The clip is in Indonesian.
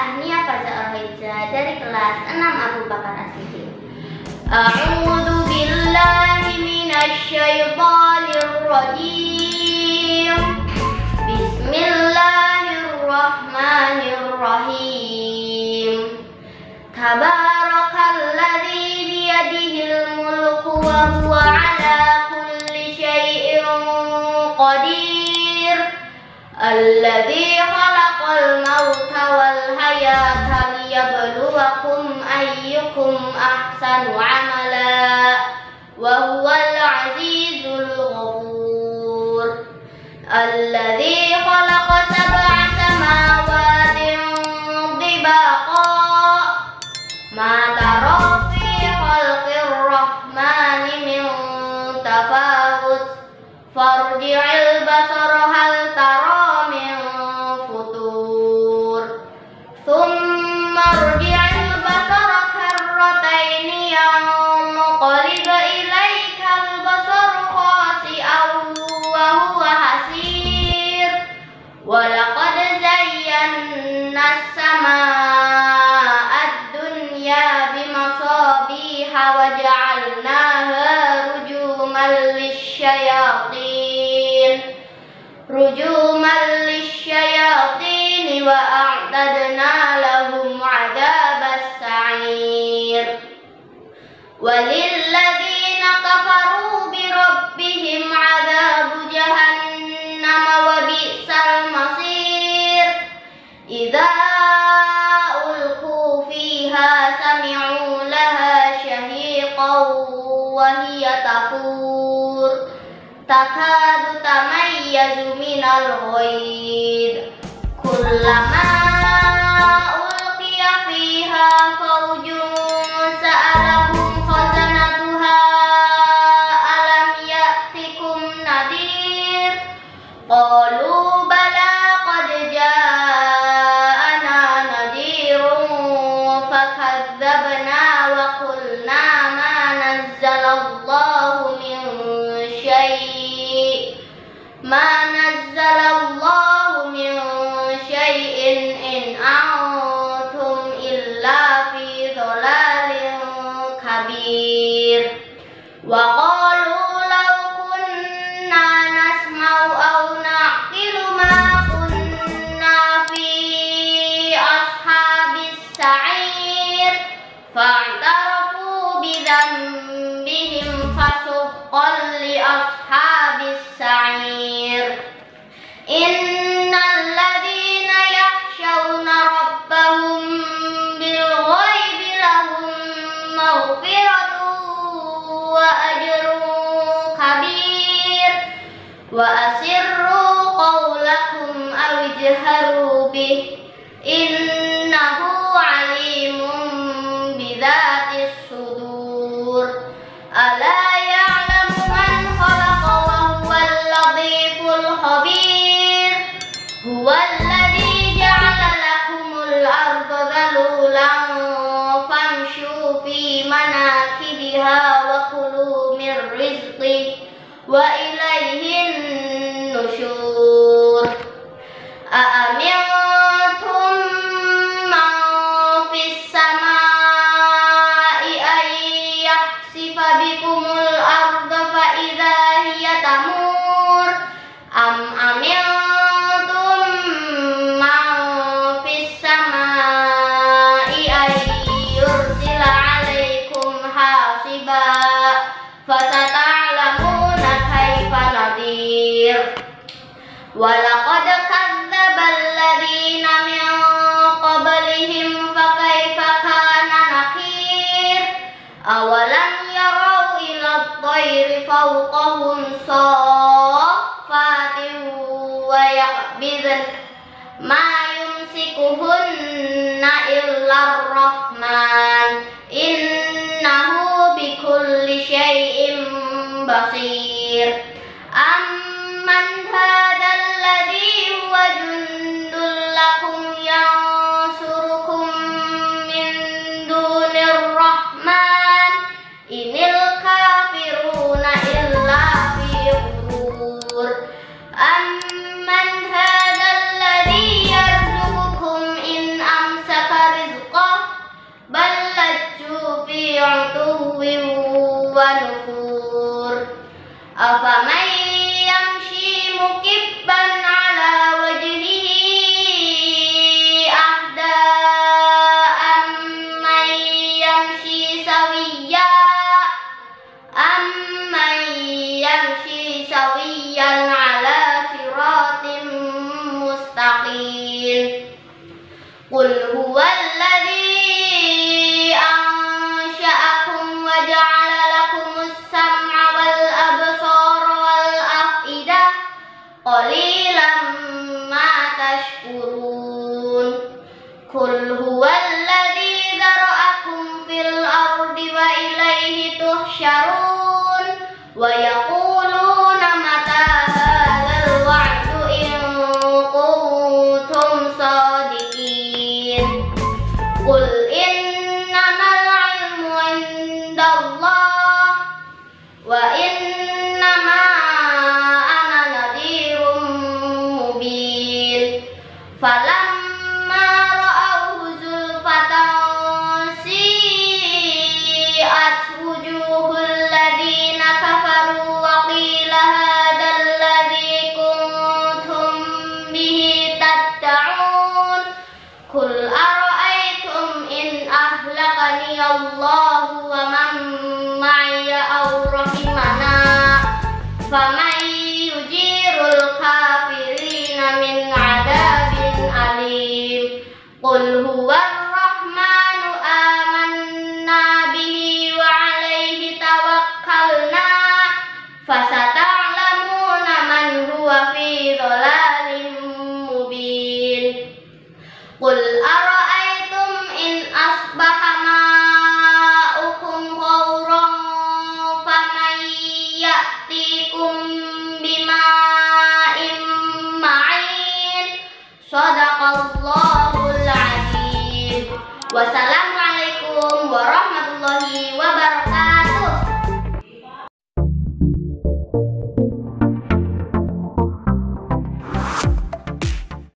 Ahnia Faza Al-Hijza dari kelas 6 Abu Bakar As-Siddiq. A'udzu billahi minasyaitonir rajim. Bismillahirrahmanirrahim. Tabarakalladzi biyadihil mulku wa huwa ala kulli syai'in qadir. Alladzi khalaqal mauta wal hayata liyabluwakum ayyukum ahsanu amala wa huwal azizul ghafur. Alladzi khalaqa sab'a samawatin tibaqa ma tara fi khalqir rahmani min tafawut farji'il basara hal tara min futur thumma rji'il basara karrataini yanqalib ilaikal basaru khasi'an wa huwa hasir wa laqad zayyana as-samaa'a ad-dunya bimasabiha wa ja'alnaha rujuman lisyayatin wa a'tadna lahum 'adzabas sa'ir. Walilladzina kafaru bi rabbihim 'adzabu jahannam wa bi'sal masir. Idza ulqu fiha sami'u laha shahiqan wa hiya tafur takadu tamayyazu minal ghaid. Kullama ulqiya fiha fawjun sa'alahum khazanatuha alam ya'tikum nadir. Qalu bala qad ja'ana nadirun fakadzabna wa qulna ma nazzalallahu min syai'in in antum illa fi dhalalin kabir. Wa qalu law kunna nasma'u aw na'qilu ma kunna fi ashabis sa'ir fa'tarafu bi dhanbihim fasuqqan li ashabis sa'ir. Innal ladzina yakhshawna rabbahum bil ghaibi lahum maghfiratun wa ajrun kabir. Wa asirru qawlakum aw ijharu bih innahu alimun bidzatis sudur. Ala ya'lamu man khalaqa wa huwal latiful khabir. Huwallazi ja'ala lakumul arda dhalulan famshu fi manakibiha wa kulu min rizqihi wa ilayhin nusyur. A'amintum man fis samaa'i ay yahsifa bikumul arda fa idza hiya tamur am amintum man fis samaa'i ay yursila 'alaikum hasiba fasata'lamuna kaifa nadir. Wa laqad kadzdzabal ونفور أفمن يمشي مكبا على وجهه أهدى أمن يمشي سويا على صراط مستقيم قل هو الذي أنشأكم وجعل لكم السمع والأبصار والأفئدة قليلا ما تشكرون قل هو الذي ذرأكم في الأرض وإليه تحشرون ويقولون متى هذا الوعد إن كنتم صادقين قل إنما العلم عند الله وإنما أنا نذير مبين فلما رأوه زلفة سيئت وجوه الذين كفروا وقيل هذا الذي كنتم به تدعون قل أرأيتم إن أهلكني الله ومن معي أو رحمنا فمن يجير الكافرين من عذاب أليم قل هو الرحمن آمنا به وعليه توكلنا فستعلمون من هو في ضلال مبين قل أرأيتم إن أصبح ماؤكم غورا فمن يأتيكم بماء معين صدق الله العظيم. Wassalam.